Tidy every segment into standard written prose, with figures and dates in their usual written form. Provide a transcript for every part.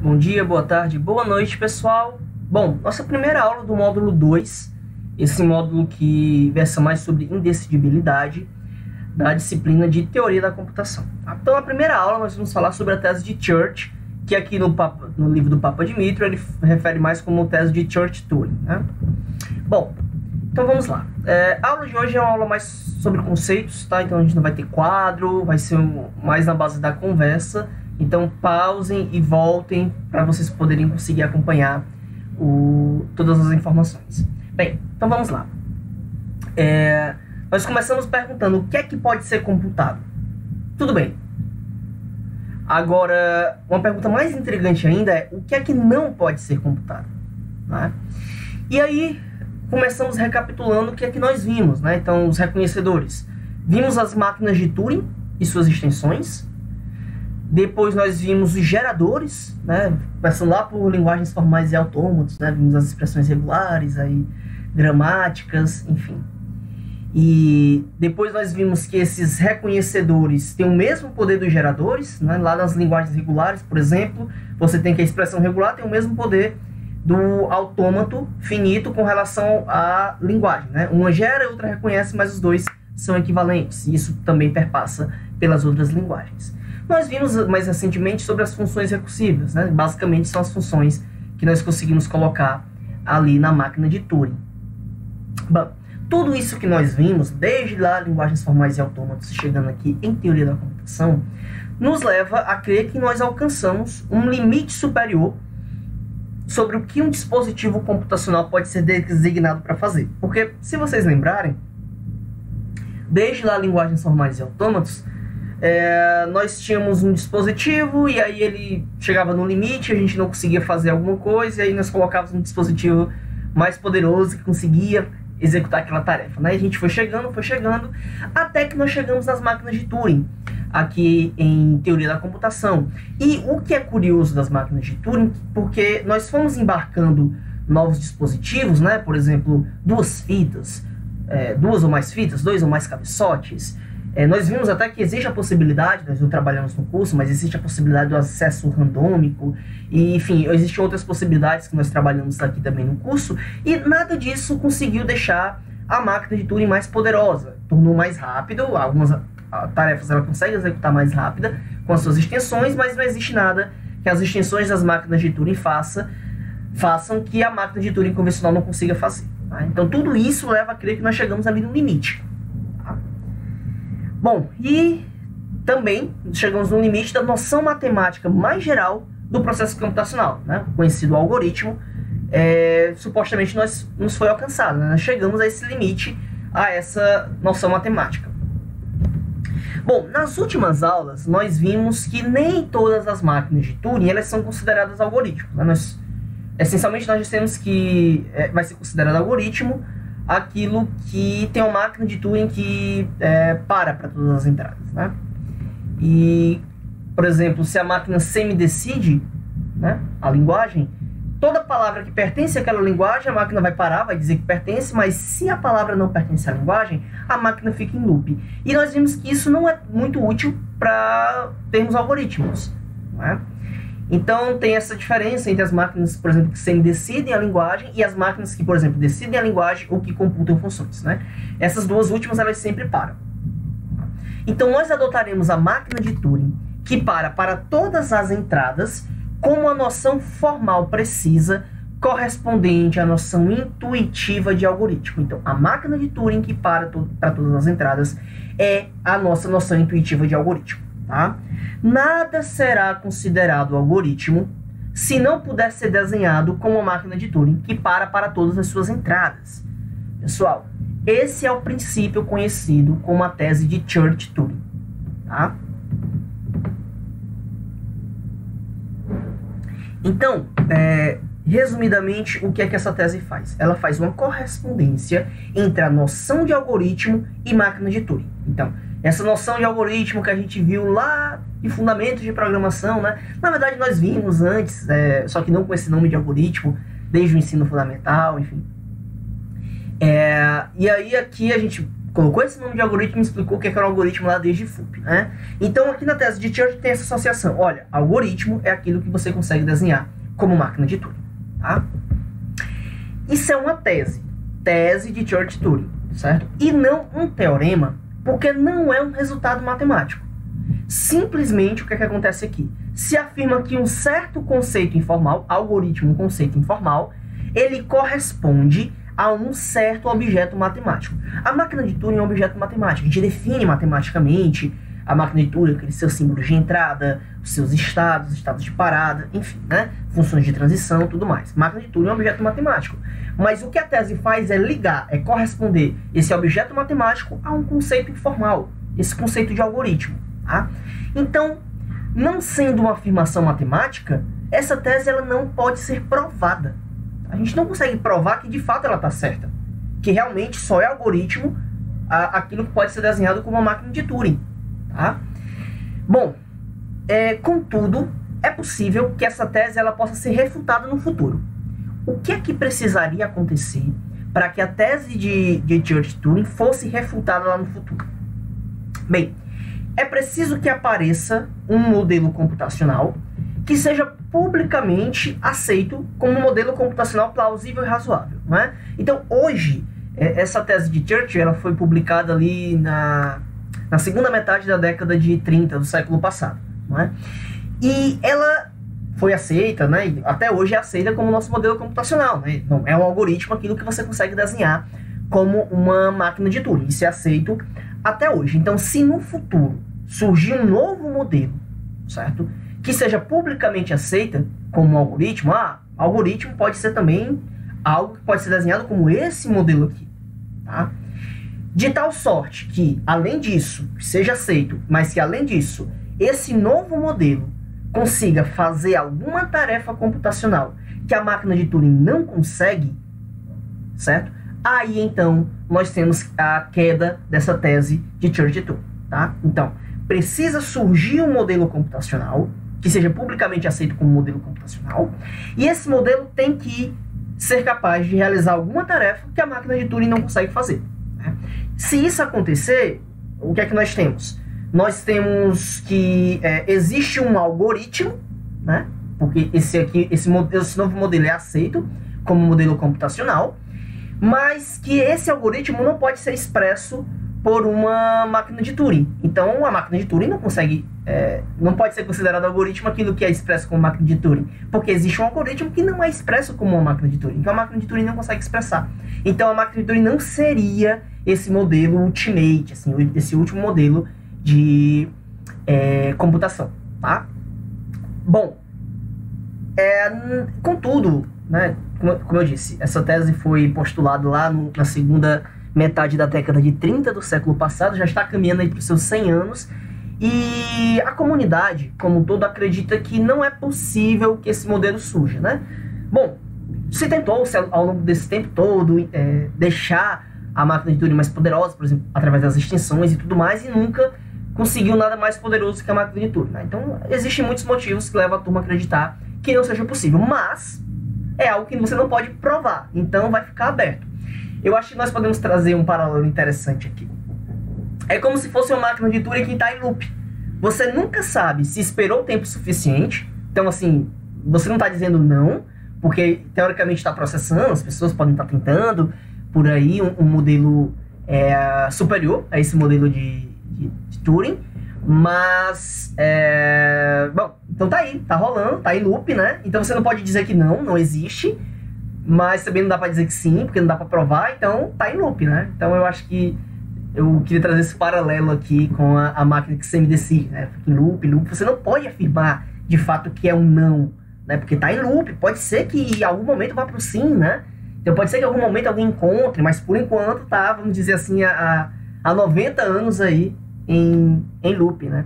Bom dia, boa tarde, boa noite, pessoal. Bom, nossa primeira aula do módulo 2, esse módulo que versa mais sobre indecidibilidade da disciplina de teoria da computação. Então, na primeira aula, nós vamos falar sobre a tese de Church, que aqui no livro do Papa Dmitro, ele refere mais como tese de Church-Turing, né? Bom, então vamos lá. A aula de hoje é uma aula mais sobre conceitos, tá? Então a gente não vai ter quadro, vai ser mais na base da conversa. Então pausem e voltem para vocês poderem conseguir acompanhar todas as informações. Bem, então vamos lá. Nós começamos perguntando o que é que pode ser computado. Tudo bem. Agora, uma pergunta mais intrigante ainda é o que é que não pode ser computado, né? E aí, começamos recapitulando o que é que nós vimos, né? Então, os reconhecedores. Vimos as máquinas de Turing e suas extensões. Depois nós vimos os geradores, né? Passando lá por linguagens formais e autômatos, né? Vimos as expressões regulares, aí, gramáticas, enfim. E depois nós vimos que esses reconhecedores têm o mesmo poder dos geradores, né? Lá nas linguagens regulares, por exemplo, você tem que a expressão regular tem o mesmo poder do autômato finito com relação à linguagem, né? Uma gera e outra reconhece, mas os dois são equivalentes. E isso também perpassa pelas outras linguagens. Nós vimos mais recentemente sobre as funções recursivas, né? Basicamente são as funções que nós conseguimos colocar ali na máquina de Turing. Bom, tudo isso que nós vimos, desde lá linguagens formais e autômatos, chegando aqui em teoria da computação, nos leva a crer que nós alcançamos um limite superior sobre o que um dispositivo computacional pode ser designado para fazer. Porque, se vocês lembrarem, desde lá linguagens formais e autômatos, nós tínhamos um dispositivo e aí ele chegava no limite, a gente não conseguia fazer alguma coisa, e aí nós colocávamos um dispositivo mais poderoso que conseguia executar aquela tarefa, né? E a gente foi chegando, até que nós chegamos nas máquinas de Turing, aqui em teoria da computação. E o que é curioso das máquinas de Turing, porque nós fomos embarcando novos dispositivos, né? Por exemplo, duas ou mais fitas, dois ou mais cabeçotes. Nós vimos até que existe a possibilidade, nós não trabalhamos no curso, mas existe a possibilidade do acesso randômico, e enfim, existem outras possibilidades que nós trabalhamos aqui também no curso, e nada disso conseguiu deixar a máquina de Turing mais poderosa, tornou mais rápido, algumas tarefas ela consegue executar mais rápida com as suas extensões, mas não existe nada que as extensões das máquinas de Turing façam que a máquina de Turing convencional não consiga fazer, tá? Então tudo isso leva a crer que nós chegamos ali no limite. Bom, e também chegamos no limite da noção matemática mais geral do processo computacional, né? O conhecido algoritmo, supostamente nos foi alcançado, né? Nós chegamos a esse limite, a essa noção matemática. Bom, nas últimas aulas, nós vimos que nem todas as máquinas de Turing elas são consideradas algoritmos, né? Essencialmente, nós dissemos que vai ser considerado algoritmo aquilo que tem uma máquina de Turing que para todas as entradas, né? E, por exemplo, se a máquina semi-decide, né, a linguagem, toda palavra que pertence àquela linguagem, a máquina vai parar, vai dizer que pertence, mas se a palavra não pertence à linguagem, a máquina fica em loop. E nós vimos que isso não é muito útil para termos algoritmos, né? Então, tem essa diferença entre as máquinas, por exemplo, que semi-decidem a linguagem e as máquinas que, por exemplo, decidem a linguagem ou que computam funções, né? Essas duas últimas, elas sempre param. Então, nós adotaremos a máquina de Turing, que para todas as entradas, com uma noção formal precisa, correspondente à noção intuitiva de algoritmo. Então, a máquina de Turing, que para todas as entradas, é a nossa noção intuitiva de algoritmo. Tá? Nada será considerado algoritmo se não puder ser desenhado como uma máquina de Turing que para todas as suas entradas. Pessoal, esse é o princípio conhecido como a tese de Church-Turing. Tá? Então, resumidamente, o que é que essa tese faz? Ela faz uma correspondência entre a noção de algoritmo e máquina de Turing. Então, essa noção de algoritmo que a gente viu lá de fundamentos de programação, né? Na verdade, nós vimos antes, só que não com esse nome de algoritmo, desde o ensino fundamental, enfim. E aí aqui a gente colocou esse nome de algoritmo e explicou o que era o algoritmo lá desde FUP, né? Então, aqui na tese de Church tem essa associação. Olha, algoritmo é aquilo que você consegue desenhar como máquina de Turing, tá? Isso é uma tese de Church-Turing, certo? E não um teorema, porque não é um resultado matemático. Simplesmente, o que é que acontece aqui? Se afirma que um certo conceito informal, algoritmo, um conceito informal, ele corresponde a um certo objeto matemático. A máquina de Turing é um objeto matemático. A gente define matematicamente a máquina de Turing, aqueles seus símbolos de entrada, os seus estados de parada, enfim, né? Funções de transição, tudo mais. Máquina de Turing é um objeto matemático. Mas o que a tese faz é ligar, é corresponder esse objeto matemático a um conceito informal, esse conceito de algoritmo, tá? Então, não sendo uma afirmação matemática, essa tese ela não pode ser provada. A gente não consegue provar que de fato ela está certa, que realmente só é algoritmo aquilo que pode ser desenhado como uma máquina de Turing, tá? Bom, contudo, é possível que essa tese ela possa ser refutada no futuro. O que é que precisaria acontecer para que a tese de Church-Turing fosse refutada lá no futuro? Bem, é preciso que apareça um modelo computacional que seja publicamente aceito como um modelo computacional plausível e razoável, não é? Então, hoje, essa tese de Church ela foi publicada ali na segunda metade da década de 30 do século passado, não é? E ela foi aceita, né? E até hoje é aceita como nosso modelo computacional, né? Então, é um algoritmo, aquilo que você consegue desenhar como uma máquina de Turing. Isso é aceito até hoje. Então, se no futuro surgir um novo modelo, certo? Que seja publicamente aceita como um algoritmo, algoritmo pode ser também algo que pode ser desenhado como esse modelo aqui, tá? De tal sorte que, além disso, seja aceito, mas que, além disso, esse novo modelo consiga fazer alguma tarefa computacional que a máquina de Turing não consegue, certo? Aí, então, nós temos a queda dessa tese de Church-Turing, tá? Então, precisa surgir um modelo computacional que seja publicamente aceito como modelo computacional, e esse modelo tem que ser capaz de realizar alguma tarefa que a máquina de Turing não consegue fazer, né? Se isso acontecer, o que é que nós temos? Nós temos que existe um algoritmo, né? Porque esse novo modelo é aceito como modelo computacional, mas que esse algoritmo não pode ser expresso por uma máquina de Turing. Então, a máquina de Turing não consegue, não pode ser considerado algoritmo aquilo que é expresso como máquina de Turing, porque existe um algoritmo que não é expresso como uma máquina de Turing, que a máquina de Turing não consegue expressar. Então, a máquina de Turing não seria esse modelo ultimate, assim, esse último modelo de computação, tá? Bom, contudo, né, como eu disse, essa tese foi postulada lá na segunda metade da década de 30 do século passado, já está caminhando aí para os seus 100 anos, e a comunidade, como um todo, acredita que não é possível que esse modelo surja, né? Bom, se tentou ao longo desse tempo todo deixar a máquina de Turing mais poderosa, por exemplo, através das extensões e tudo mais, e nunca conseguiu nada mais poderoso que a máquina de Turing, né? Então, existem muitos motivos que levam a turma a acreditar que não seja possível, mas é algo que você não pode provar, então vai ficar aberto. Eu acho que nós podemos trazer um paralelo interessante aqui. É como se fosse uma máquina de Turing que está em loop. Você nunca sabe se esperou o tempo suficiente, então assim, você não está dizendo não, porque teoricamente está processando, as pessoas podem estar tentando por aí um modelo superior a esse modelo de Turing, mas bom, então tá aí, tá rolando, tá em loop, né? Então você não pode dizer que não existe, mas também não dá pra dizer que sim, porque não dá pra provar, então tá em loop, né? Então eu acho que eu queria trazer esse paralelo aqui com a máquina que semi-decide, né? Fica em loop, você não pode afirmar de fato que é um não, né? Porque tá em loop, pode ser que em algum momento vá pro sim, né? Então pode ser que em algum momento alguém encontre, mas por enquanto tá, vamos dizer assim, há 90 anos aí em loop, né?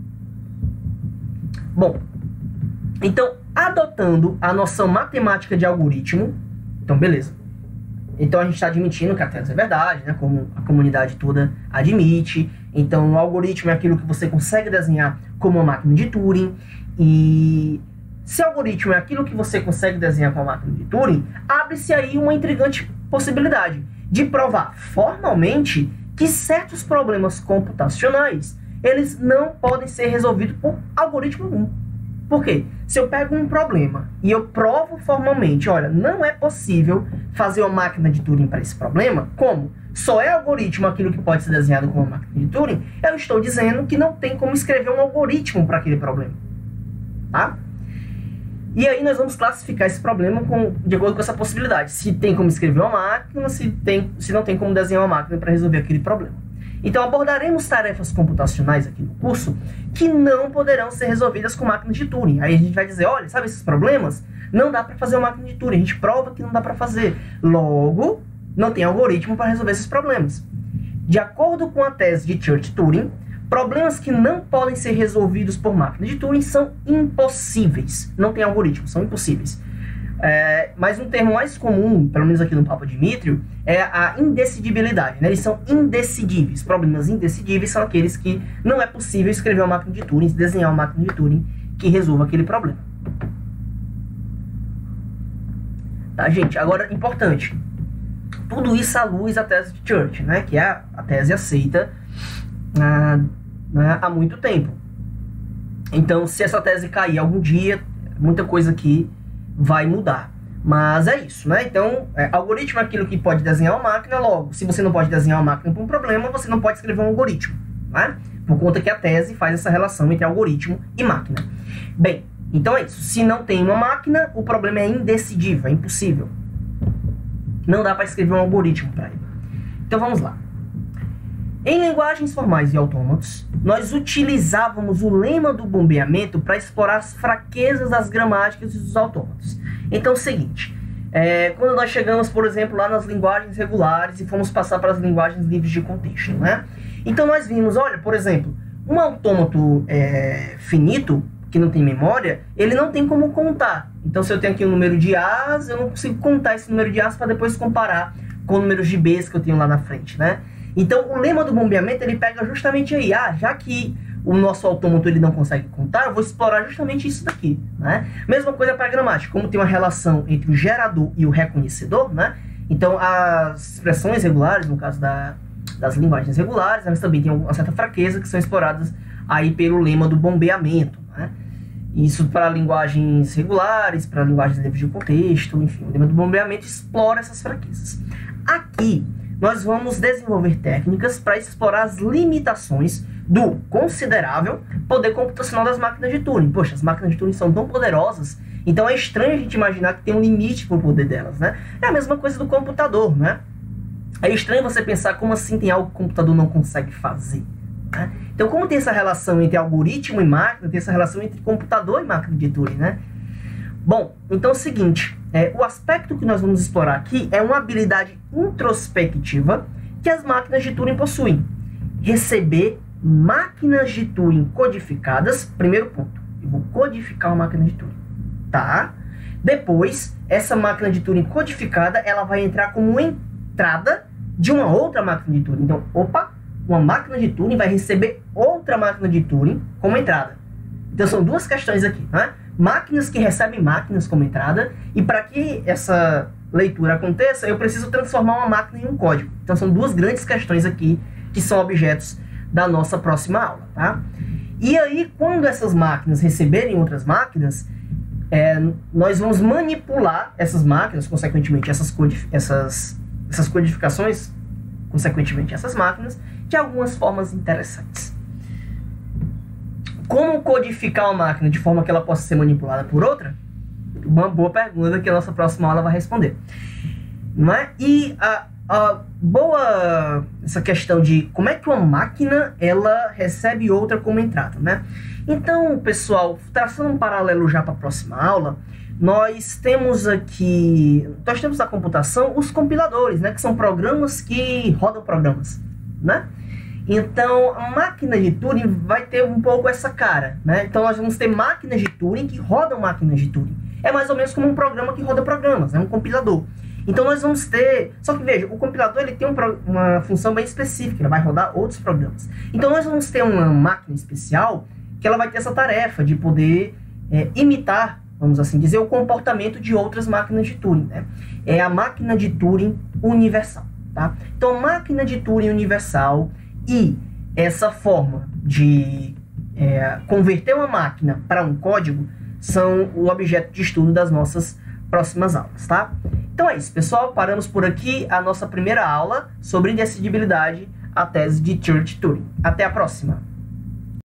Bom, então, adotando a noção matemática de algoritmo, então beleza. Então a gente está admitindo que a tese é verdade, né? Como a comunidade toda admite. Então o algoritmo é aquilo que você consegue desenhar como uma máquina de Turing. E se o algoritmo é aquilo que você consegue desenhar com a máquina de Turing, abre-se aí uma intrigante possibilidade de provar formalmente que certos problemas computacionais, eles não podem ser resolvidos por algoritmo algum. Por quê? Se eu pego um problema e eu provo formalmente, olha, não é possível fazer uma máquina de Turing para esse problema, como só é algoritmo aquilo que pode ser desenhado como uma máquina de Turing, eu estou dizendo que não tem como escrever um algoritmo para aquele problema. Tá? E aí nós vamos classificar esse problema de acordo com essa possibilidade. Se tem como escrever uma máquina, se não tem como desenhar uma máquina para resolver aquele problema. Então abordaremos tarefas computacionais aqui no curso que não poderão ser resolvidas com máquinas de Turing. Aí a gente vai dizer, olha, sabe esses problemas? Não dá para fazer uma máquina de Turing. A gente prova que não dá para fazer. Logo, não tem algoritmo para resolver esses problemas. De acordo com a tese de Church-Turing, problemas que não podem ser resolvidos por máquina de Turing são impossíveis. Não tem algoritmo, são impossíveis. Mas um termo mais comum, pelo menos aqui no Papa Dmitrio, é a indecidibilidade. Né? Eles são indecidíveis. Problemas indecidíveis são aqueles que não é possível escrever uma máquina de Turing, desenhar uma máquina de Turing que resolva aquele problema. Tá, gente? Agora, importante. Tudo isso à luz da tese de Church, né? Que é a tese aceita há muito tempo. Então, se essa tese cair algum dia, muita coisa aqui vai mudar. Mas é isso, né? Então, algoritmo é aquilo que pode desenhar uma máquina, logo, se você não pode desenhar uma máquina para um problema, você não pode escrever um algoritmo, né? Por conta que a tese faz essa relação entre algoritmo e máquina. Bem, então é isso. Se não tem uma máquina, o problema é indecidível, é impossível. Não dá para escrever um algoritmo para ele. Então vamos lá. Em linguagens formais e autômatos, nós utilizávamos o lema do bombeamento para explorar as fraquezas das gramáticas dos autômatos. Então é o seguinte, quando nós chegamos, por exemplo, lá nas linguagens regulares e fomos passar para as linguagens livres de contexto, né? Então nós vimos, olha, por exemplo, um autômato finito, que não tem memória, ele não tem como contar. Então se eu tenho aqui um número de A's, eu não consigo contar esse número de A's para depois comparar com números de B's que eu tenho lá na frente, né? Então, o lema do bombeamento, ele pega justamente aí, já que o nosso autômato ele não consegue contar, eu vou explorar justamente isso daqui, né? Mesma coisa para a gramática, como tem uma relação entre o gerador e o reconhecedor, né? Então, as expressões regulares, no caso das linguagens regulares, elas também têm uma certa fraqueza que são exploradas aí pelo lema do bombeamento, né? Isso para linguagens regulares, para linguagens livres de contexto, enfim, o lema do bombeamento explora essas fraquezas. Aqui, nós vamos desenvolver técnicas para explorar as limitações do considerável poder computacional das máquinas de Turing. Poxa, as máquinas de Turing são tão poderosas, então é estranho a gente imaginar que tem um limite para o poder delas, né? É a mesma coisa do computador, né? É estranho você pensar como assim tem algo que o computador não consegue fazer, né? Então, como tem essa relação entre algoritmo e máquina, tem essa relação entre computador e máquina de Turing, né? Bom, então é o seguinte, o aspecto que nós vamos explorar aqui é uma habilidade introspectiva que as máquinas de Turing possuem. Receber máquinas de Turing codificadas, primeiro ponto, eu vou codificar uma máquina de Turing, tá? Depois, essa máquina de Turing codificada, ela vai entrar como entrada de uma outra máquina de Turing. Então, uma máquina de Turing vai receber outra máquina de Turing como entrada. Então, são duas questões aqui, né? Máquinas que recebem máquinas como entrada, e para que essa leitura aconteça, eu preciso transformar uma máquina em um código. Então são duas grandes questões aqui, que são objetos da nossa próxima aula, tá? E aí, quando essas máquinas receberem outras máquinas, nós vamos manipular essas máquinas, consequentemente essas codificações, consequentemente essas máquinas, de algumas formas interessantes. Como codificar uma máquina de forma que ela possa ser manipulada por outra? Uma boa pergunta que a nossa próxima aula vai responder. Não é? E essa questão de como é que uma máquina ela recebe outra como entrada, né? Então, pessoal, traçando um paralelo já para a próxima aula, nós temos na computação os compiladores, né? Que são programas que rodam programas, né? Então, a máquina de Turing vai ter um pouco essa cara, né? Então, nós vamos ter máquinas de Turing que rodam máquinas de Turing. É mais ou menos como um programa que roda programas, né? Um compilador. Então, nós vamos ter... Só que, veja, o compilador ele tem uma função bem específica, ele vai rodar outros programas. Então, nós vamos ter uma máquina especial que ela vai ter essa tarefa de poder imitar, vamos assim dizer, o comportamento de outras máquinas de Turing, né? É a máquina de Turing universal, tá? Então, a máquina de Turing universal e essa forma de converter uma máquina para um código são o objeto de estudo das nossas próximas aulas, tá? Então é isso, pessoal. Paramos por aqui a nossa primeira aula sobre indecidibilidade, a tese de Church-Turing. Até a próxima!